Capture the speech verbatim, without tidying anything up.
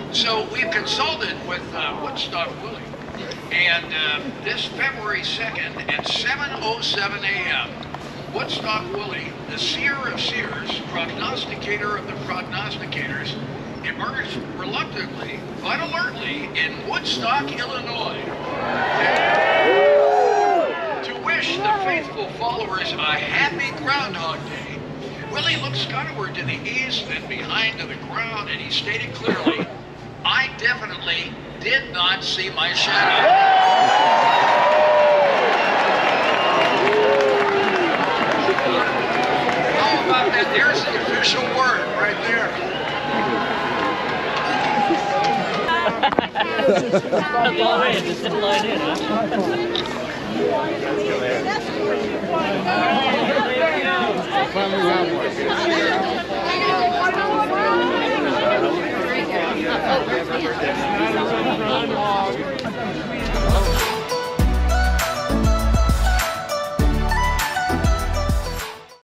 So we've consulted with uh, Woodstock Willie, and uh, this February second at seven oh seven a m Woodstock Willie, the seer of seers, prognosticator of the prognosticators, emerged reluctantly but alertly in Woodstock, Illinois, to wish the faithful followers a happy Groundhog Day. Willie looked skyward to the east and behind to the ground, and he stated clearly, "I definitely did not see my shadow." How about that? There's the official word right there. Line in, just line in, huh? Finally got one.